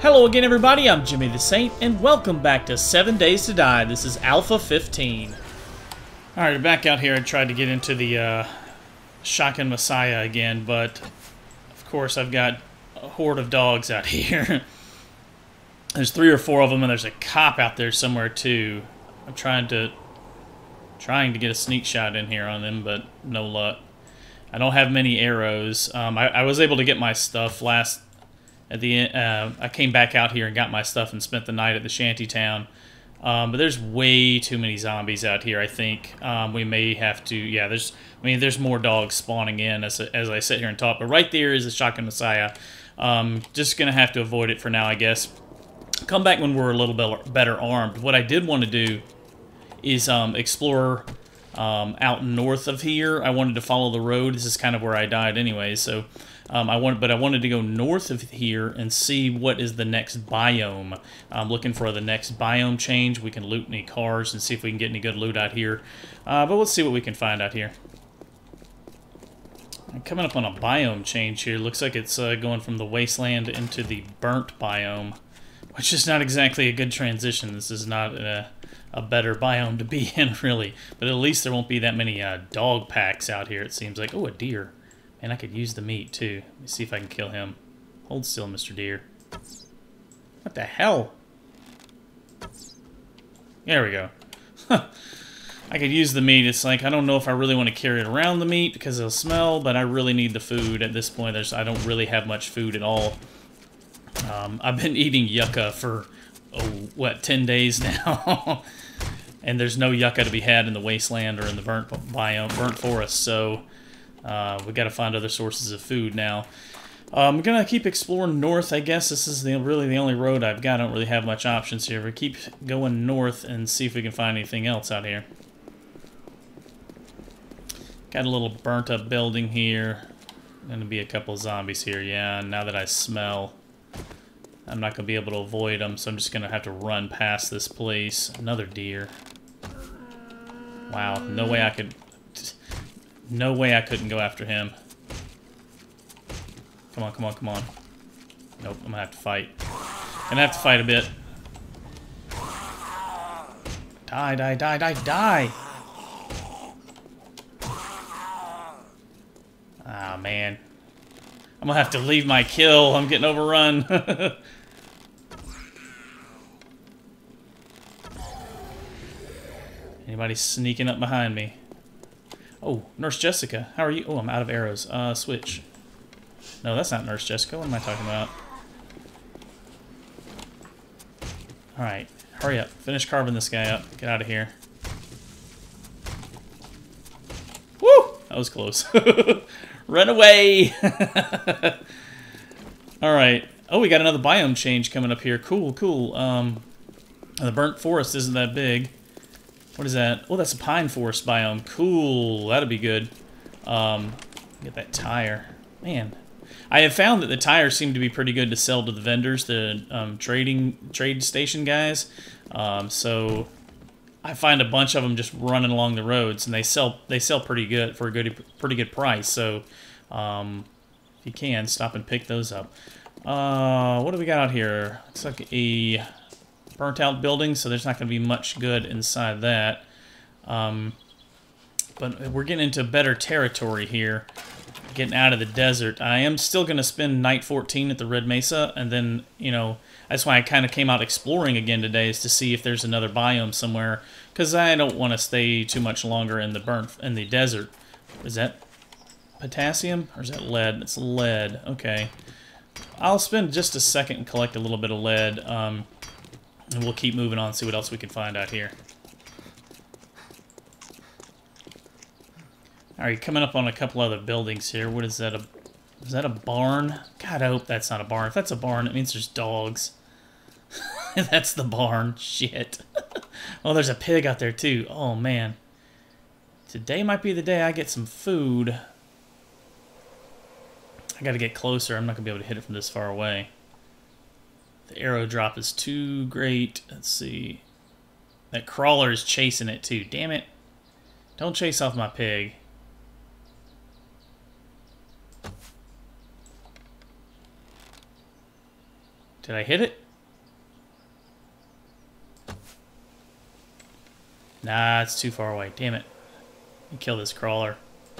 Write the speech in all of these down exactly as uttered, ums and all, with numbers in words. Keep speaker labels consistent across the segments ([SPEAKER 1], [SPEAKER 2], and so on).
[SPEAKER 1] Hello again, everybody. I'm Jimmy the Saint, and welcome back to Seven Days to Die. This is Alpha fifteen. Alright, back out here. I tried to get into the uh, Shotgun Messiah again, but of course I've got a horde of dogs out here. There's three or four of them, and there's a cop out there somewhere too. I'm trying to trying to get a sneak shot in here on them, but no luck. I don't have many arrows. Um, I, I was able to get my stuff last. At the end, uh, I came back out here and got my stuff and spent the night at the shanty town. Um, but there's way too many zombies out here, I think. Um, we may have to, yeah, there's, I mean, there's more dogs spawning in as, as I sit here and talk. But right there is the Shotgun Messiah. Um, just going to have to avoid it for now, I guess. Come back when we're a little bit better armed. What I did want to do is um, explore um, out north of here. I wanted to follow the road. This is kind of where I died anyway, so... Um, I want, but I wanted to go north of here and see what is the next biome. I'm looking for the next biome change. We can loot any cars and see if we can get any good loot out here. Uh, but let's see what we can find out here. I'm coming up on a biome change here. Looks like it's uh, going from the wasteland into the burnt biome, which is not exactly a good transition. This is not a, a better biome to be in, really. But at least there won't be that many uh, dog packs out here, it seems like. Oh, a deer. And I could use the meat, too. Let me see if I can kill him. Hold still, Mister Deer. What the hell? There we go. I could use the meat. It's like, I don't know if I really want to carry it around the meat because it'll smell, but I really need the food. At this point, There's, I don't really have much food at all. Um, I've been eating yucca for, oh, what, ten days now? And there's no yucca to be had in the wasteland or in the burnt biome, burnt forest, so... Uh, we got to find other sources of food now. Uh, I'm going to keep exploring north, I guess. This is the, really the only road I've got. I don't really have much options here. We keep going north and see if we can find anything else out here. Got a little burnt-up building here. Going to be a couple zombies here. Yeah, now that I smell, I'm not going to be able to avoid them, so I'm just going to have to run past this place. Another deer. Wow, no way I could... No way I couldn't go after him. Come on, come on, come on. Nope, I'm gonna have to fight. Gonna have to fight a bit. Die, die, die, die, die! Ah, man. I'm gonna have to leave my kill. I'm getting overrun. Anybody sneaking up behind me? Oh, Nurse Jessica, how are you? Oh, I'm out of arrows. Uh, switch. No, that's not Nurse Jessica. What am I talking about? Alright, hurry up. Finish carving this guy up. Get out of here. Woo! That was close. Run away! Alright. Oh, we got another biome change coming up here. Cool, cool. Um, the burnt forest isn't that big. What is that? Oh, that's a pine forest biome. Cool. That'll be good. Um, get that tire. Man. I have found that the tires seem to be pretty good to sell to the vendors, the um, trading trade station guys. Um, so I find a bunch of them just running along the roads, and they sell they sell pretty good for a good pretty good price. So um, if you can, stop and pick those up. Uh, what do we got out here? Looks like a burnt out building, so there's not going to be much good inside that. Um, but we're getting into better territory here, getting out of the desert. I am still going to spend night fourteen at the Red Mesa, and then, you know, that's why I kind of came out exploring again today, is to see if there's another biome somewhere, because I don't want to stay too much longer in the burnt in the desert. Is that potassium or is that lead? It's lead. Okay, I'll spend just a second and collect a little bit of lead. Um, And we'll keep moving on, see what else we can find out here. Alright, coming up on a couple other buildings here. What is that? A, is that a barn? God, I hope that's not a barn. If that's a barn, it means there's dogs. That's the barn. Shit. Oh, there's a pig out there, too. Oh, man. Today might be the day I get some food. I gotta get closer. I'm not gonna be able to hit it from this far away. The arrow drop is too great. Let's see. That crawler is chasing it too. Damn it. Don't chase off my pig. Did I hit it? Nah, it's too far away. Damn it. Let me kill this crawler.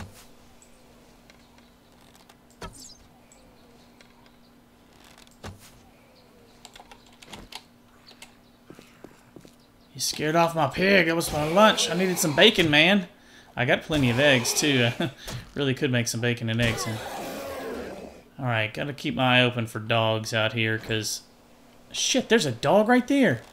[SPEAKER 1] You scared off my pig. That was my lunch. I needed some bacon, man. I got plenty of eggs, too. Really could make some bacon and eggs. Alright, gotta keep my eye open for dogs out here, because... Shit, there's a dog right there.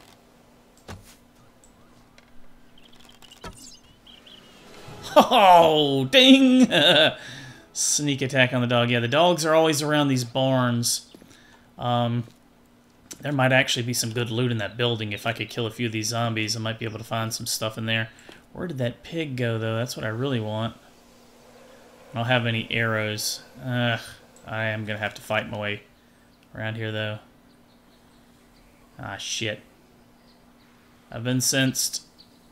[SPEAKER 1] Oh, ding! Sneak attack on the dog. Yeah, the dogs are always around these barns. Um... There might actually be some good loot in that building. If I could kill a few of these zombies, I might be able to find some stuff in there. Where did that pig go, though? That's what I really want. I don't have any arrows. Ugh, I am going to have to fight my way around here, though. Ah, shit. I've been sensed.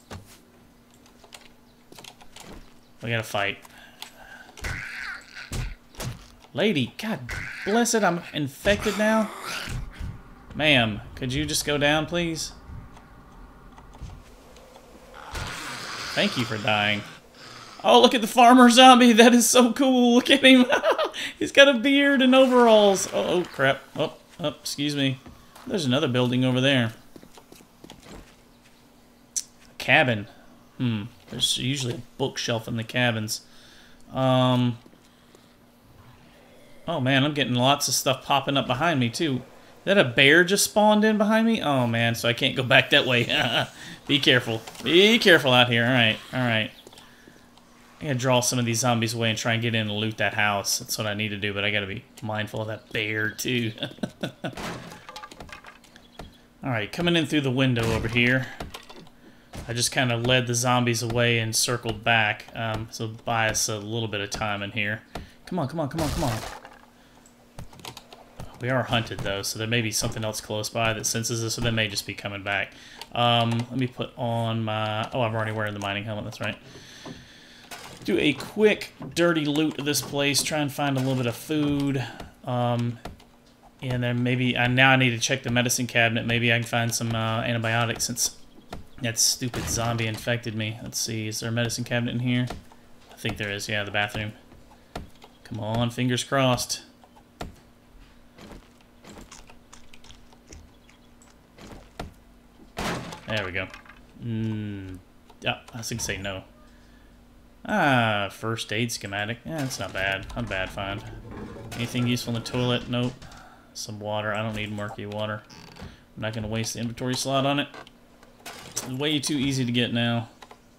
[SPEAKER 1] We gotta fight. Lady, God bless it, I'm infected now. Ma'am, could you just go down, please? Thank you for dying. Oh, look at the farmer zombie. That is so cool. Look at him. He's got a beard and overalls. Oh, oh, crap. Oh, oh, excuse me. There's another building over there. A cabin. Hmm. There's usually a bookshelf in the cabins. Um. Oh, man, I'm getting lots of stuff popping up behind me, too. Is that a bear just spawned in behind me? Oh, man, so I can't go back that way. Be careful. Be careful out here. All right, all right. I gotta draw some of these zombies away and try and get in and loot that house. That's what I need to do, but I gotta be mindful of that bear, too. All right, coming in through the window over here. I just kind of led the zombies away and circled back, um, so buy us a little bit of time in here. Come on, come on, come on, come on. We are hunted, though, so there may be something else close by that senses us, so they may just be coming back. Um, let me put on my... Oh, I'm already wearing the mining helmet, that's right. Do a quick, dirty loot of this place, try and find a little bit of food. Um, and then maybe... I, now I need to check the medicine cabinet. Maybe I can find some uh, antibiotics since that stupid zombie infected me. Let's see, is there a medicine cabinet in here? I think there is, yeah, the bathroom. Come on, fingers crossed. There we go. Mm, yeah, I was going to say no. Ah, first aid schematic. Yeah, that's not bad. Not a bad find. Anything useful in the toilet? Nope. Some water. I don't need murky water. I'm not going to waste the inventory slot on it. It's way too easy to get now.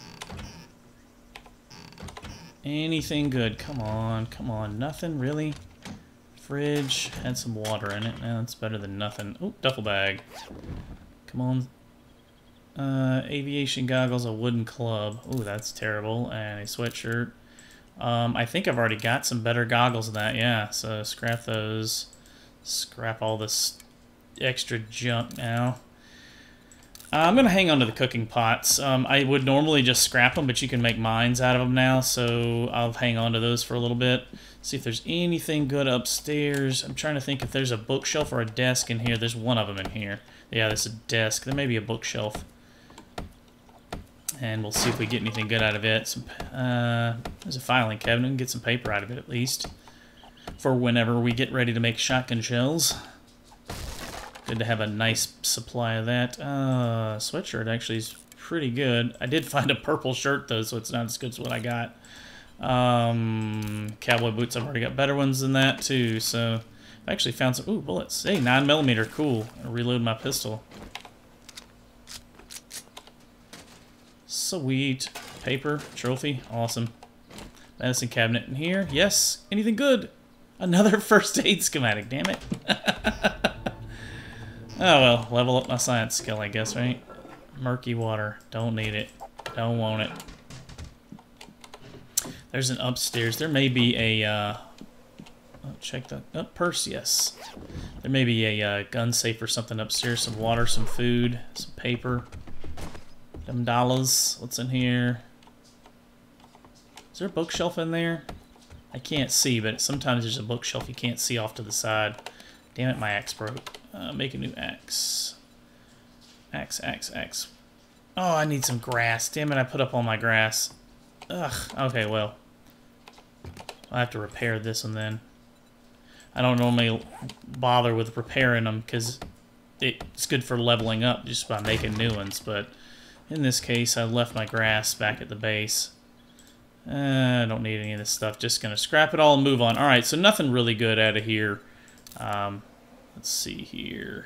[SPEAKER 1] Anything good? Come on, come on. Nothing, really? Fridge. Had some water in it. Now it's better than nothing. Oh, duffel bag. Come on. Uh, aviation goggles, a wooden club. Ooh, that's terrible. And a sweatshirt. Um, I think I've already got some better goggles than that, yeah. So scrap those. Scrap all this extra junk now. Uh, I'm going to hang on to the cooking pots. Um, I would normally just scrap them, but you can make mines out of them now, so I'll hang on to those for a little bit. See if there's anything good upstairs. I'm trying to think if there's a bookshelf or a desk in here. There's one of them in here. Yeah, there's a desk. There may be a bookshelf. And we'll see if we get anything good out of it. Some, uh, there's a filing cabinet. We can get some paper out of it at least. For whenever we get ready to make shotgun shells. Good to have a nice supply of that. Uh, sweatshirt actually is pretty good. I did find a purple shirt though, so it's not as good as what I got. Um, cowboy boots, I've already got better ones than that too, so I actually found some, ooh, bullets. Hey, nine millimeter, cool. I'll reload my pistol. Sweet. Paper, trophy, awesome. Medicine cabinet in here, yes. Anything good? Another first aid schematic, damn it. Oh well, level up my science skill, I guess, right? Murky water, don't need it. Don't want it. There's an upstairs. There may be a, uh... oh, check that. Oh, purse, yes. There may be a uh, gun safe or something upstairs. Some water, some food, some paper. Them dollars. What's in here? Is there a bookshelf in there? I can't see, but sometimes there's a bookshelf you can't see off to the side. Damn it, my axe broke. Uh, make a new axe. Axe, axe, axe. Oh, I need some grass. Damn it, I put up all my grass. Ugh. Okay, well. I'll have to repair this one then. I don't normally bother with repairing them because it's good for leveling up just by making new ones, but in this case, I left my grass back at the base. Uh, I don't need any of this stuff. Just going to scrap it all and move on. Alright, so nothing really good out of here. Um, let's see here.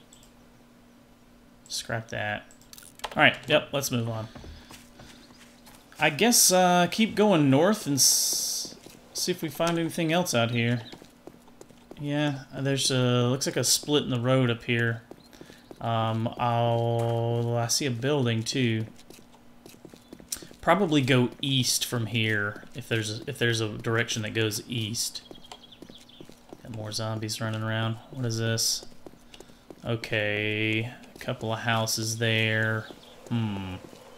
[SPEAKER 1] Scrap that. Alright, yep, let's move on. I guess uh, keep going north and s see if we find anything else out here. Yeah, there's a, looks like a split in the road up here. Um, I'll, I see a building too. Probably go east from here if there's a, if there's a direction that goes east. Got more zombies running around. What is this? Okay, a couple of houses there. Hmm.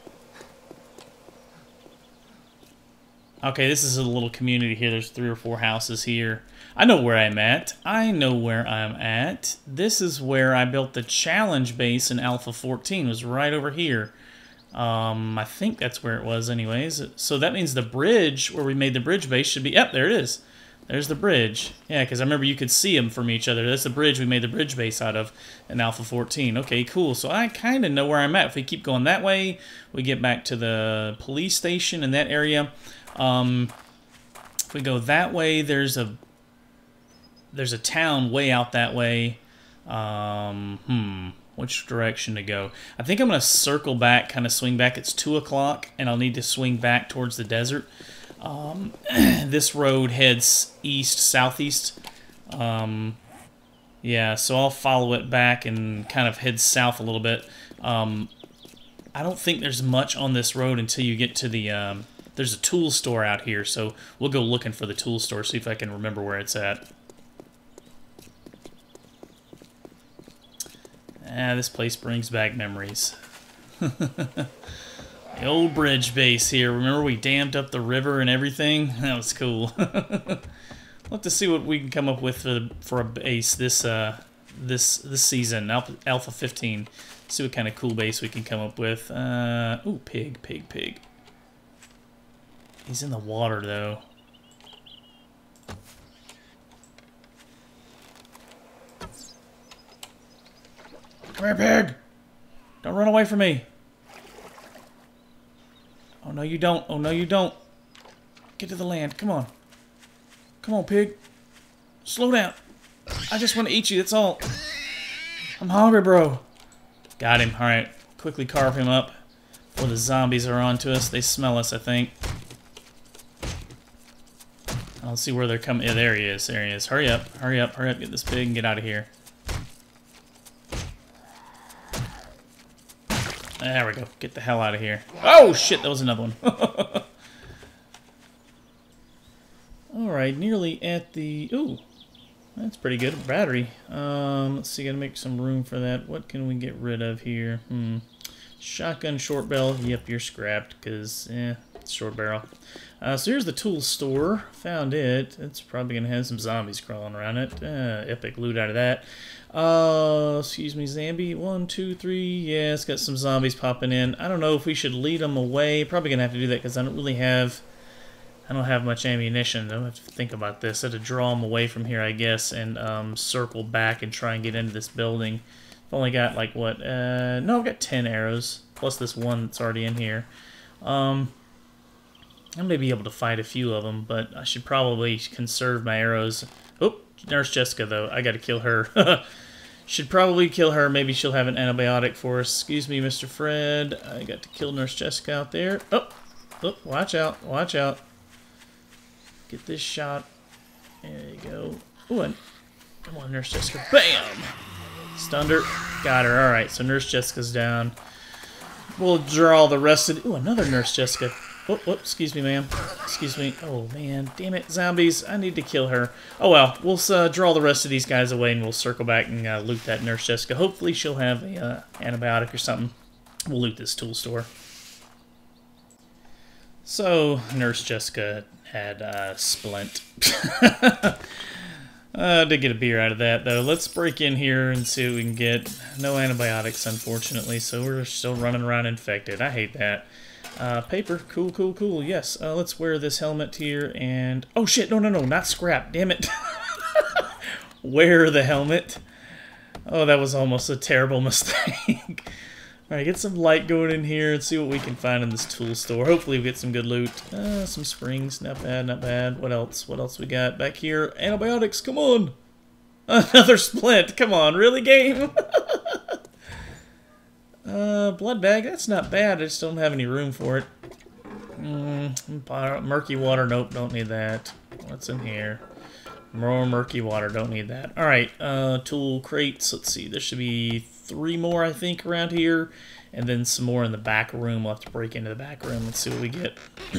[SPEAKER 1] Okay, this is a little community here. There's three or four houses here. I know where I'm at. I know where I'm at. This is where I built the challenge base in Alpha fourteen. It was right over here. Um, I think that's where it was anyways. So that means the bridge, where we made the bridge base, should be... Yep, there it is. There's the bridge. Yeah, because I remember you could see them from each other. That's the bridge we made the bridge base out of in Alpha fourteen. Okay, cool. So I kind of know where I'm at. If we keep going that way, we get back to the police station in that area. Um, if we go that way, there's a... There's a town way out that way. Um, hmm... Which direction to go? I think I'm going to circle back, kind of swing back. It's two o'clock, and I'll need to swing back towards the desert. Um, this road heads east, southeast. Um, yeah, so I'll follow it back and kind of head south a little bit. Um, I don't think there's much on this road until you get to the... Um, there's a tool store out here, so we'll go looking for the tool store, see if I can remember where it's at. Ah, this place brings back memories. The old bridge base here. Remember we dammed up the river and everything? That was cool. We'll have to see what we can come up with for, for a base this uh, this this season, Alpha, Alpha fifteen. See what kind of cool base we can come up with. Uh, ooh, pig, pig, pig. He's in the water, though. Come here, pig! Don't run away from me! Oh, no, you don't. Oh, no, you don't. Get to the land. Come on. Come on, pig. Slow down. I just want to eat you, that's all. I'm hungry, bro. Got him. Alright. Quickly carve him up before the zombies are on to us. They smell us, I think. I don't see where they're coming. Yeah, there he is. There he is. Hurry up. Hurry up. Hurry up. Get this pig and get out of here. There we go. Get the hell out of here. Oh, shit. That was another one. Alright. Nearly at the... Ooh. That's pretty good. Battery. Um, let's see. Gotta make some room for that. What can we get rid of here? Hmm. Shotgun, short barrel. Yep, you're scrapped because, eh, it's short barrel. Uh, so here's the tool store. Found it. It's probably going to have some zombies crawling around it. Uh, epic loot out of that. Uh, excuse me, Zambi. One, two, three. Yeah, it's got some zombies popping in. I don't know if we should lead them away. Probably going to have to do that because I don't really have... I don't have much ammunition. I don't have to think about this. I have to draw them away from here, I guess, and um, circle back and try and get into this building. I've only got, like, what? Uh, no, I've got ten arrows, plus this one that's already in here. Um... I may be able to fight a few of them, but I should probably conserve my arrows. Oh, Nurse Jessica, though. I gotta kill her. Should probably kill her. Maybe she'll have an antibiotic for us. Excuse me, Mister Fred. I got to kill Nurse Jessica out there. Oh, oh, watch out. Watch out. Get this shot. There you go. Oh, come on, Nurse Jessica. Bam! Stunned her. Got her. Alright, so Nurse Jessica's down. We'll draw the rest of the... Ooh, another Nurse Jessica. Oh, oh, excuse me, ma'am. Excuse me. Oh, man. Damn it, zombies. I need to kill her. Oh, well. We'll uh, draw the rest of these guys away, and we'll circle back and uh, loot that Nurse Jessica. Hopefully she'll have a uh, antibiotic or something. We'll loot this tool store. So, Nurse Jessica had uh, splint. Uh, did get a beer out of that, though. Let's break in here and see what we can get. No antibiotics, unfortunately, so we're still running around infected. I hate that. Uh, paper. Cool, cool, cool. Yes, uh, let's wear this helmet here and... Oh, shit. No, no, no. Not scrap. Damn it. Wear the helmet. Oh, that was almost a terrible mistake. Alright, get some light going in here and see what we can find in this tool store. Hopefully we get some good loot. Uh, some springs, not bad, not bad. What else? What else we got back here? Antibiotics, come on! Another splint, come on, really, game? uh, blood bag, that's not bad, I just don't have any room for it. Mm, murky water, nope, don't need that. What's in here? More murky water, don't need that. Alright, uh, tool crates, let's see, there should be three more, I think, around here, and then some more in the back room. We'll have to break into the back room and see what we get.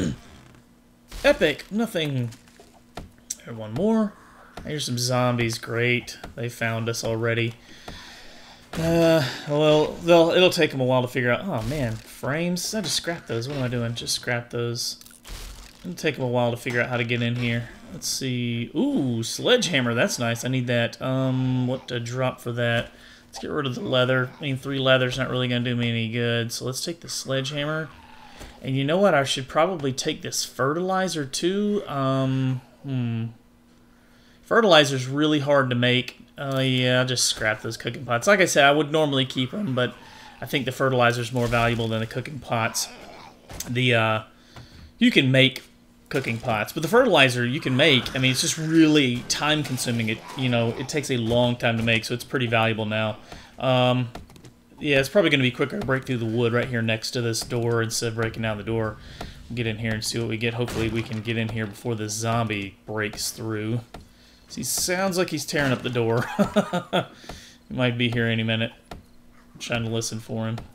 [SPEAKER 1] Epic! Nothing. There's one more. Here's some zombies. Great. They found us already. Uh, well, they'll, it'll take them a while to figure out. Oh, man. Frames? I just scrapped those. What am I doing? Just scrap those. It'll take them a while to figure out how to get in here. Let's see. Ooh, sledgehammer. That's nice. I need that. Um, what to drop for that? Let's get rid of the leather. I mean, three leather's not really going to do me any good. So let's take the sledgehammer. And you know what? I should probably take this fertilizer too. Um, hmm. Fertilizer's really hard to make. Uh, yeah, I'll just scrap those cooking pots. Like I said, I would normally keep them, but I think the fertilizer's more valuable than the cooking pots. The, uh, you can make cooking pots, but the fertilizer you can make, I mean, it's just really time consuming. It, you know, it takes a long time to make, so it's pretty valuable now. Um, yeah, it's probably going to be quicker to break through the wood right here next to this door instead of breaking down the door. We'll get in here and see what we get. Hopefully we can get in here before the zombie breaks through. So he sounds like he's tearing up the door. He might be here any minute. I'm trying to listen for him.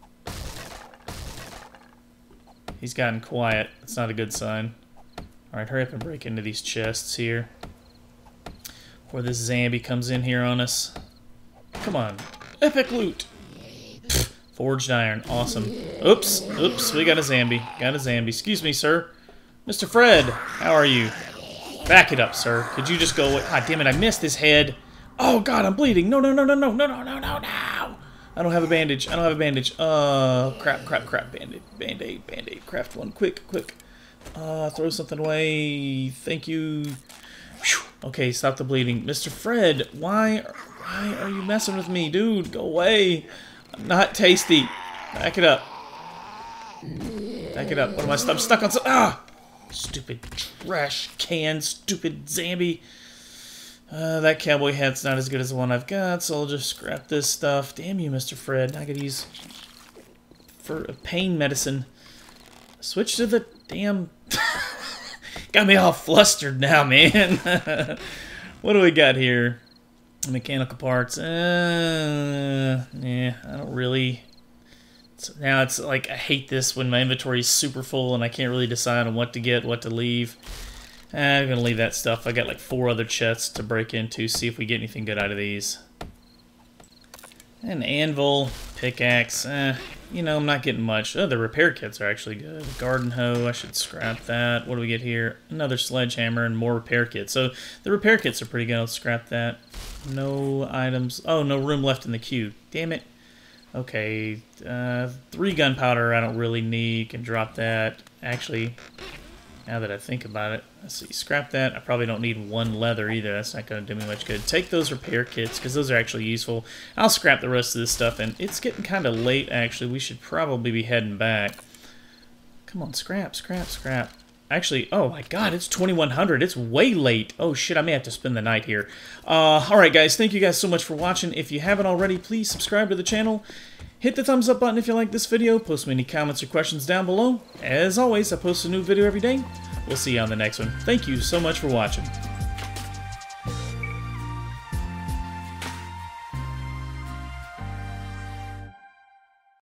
[SPEAKER 1] He's gotten quiet. That's not a good sign. Alright, hurry up and break into these chests here. Before this zombie comes in here on us. Come on. Epic loot! Pfft, forged iron. Awesome. Oops. Oops. We got a zombie. Got a zombie. Excuse me, sir. Mister Fred, how are you? Back it up, sir. Could you just go away? God damn it, I missed his head. Oh, God, I'm bleeding. No, no, no, no, no, no, no, no, no, no. I don't have a bandage. I don't have a bandage. Uh, crap, crap, crap. Band-aid, band-aid, band-aid. Craft one. Quick, quick. Uh, throw something away. Thank you. Whew. Okay, stop the bleeding. Mister Fred, why, why are you messing with me? Dude, go away. I'm not tasty. Back it up. Back it up. What am I? I'm stuck on some... Ah! Stupid trash can. Stupid zombie. Uh, that cowboy hat's not as good as the one I've got, so I'll just scrap this stuff. Damn you, Mister Fred. I could use for pain medicine. Switch to the damn... Got me all flustered now, man. What do we got here? Mechanical parts. Uh, yeah, I don't really... So now it's like, I hate this when my inventory is super full and I can't really decide on what to get, what to leave. I'm going to leave that stuff. I got like four other chests to break into, see if we get anything good out of these. An anvil, pickaxe, eh, you know, I'm not getting much. Oh, the repair kits are actually good. Garden hoe, I should scrap that. What do we get here? Another sledgehammer and more repair kits. So the repair kits are pretty good. I'll scrap that. No items. Oh, no room left in the queue. Damn it. Okay, uh, three gunpowder I don't really need. Can drop that. Actually, now that I think about it, let's see, scrap that. I probably don't need one leather either. That's not going to do me much good. Take those repair kits, because those are actually useful. I'll scrap the rest of this stuff, and it's getting kind of late, actually. We should probably be heading back. Come on, scrap, scrap, scrap. Actually, oh my god, it's twenty-one hundred. It's way late. Oh shit, I may have to spend the night here. Uh, alright guys, thank you guys so much for watching. If you haven't already, please subscribe to the channel. Hit the thumbs up button if you like this video. Post me any comments or questions down below. As always, I post a new video every day. We'll see you on the next one. Thank you so much for watching.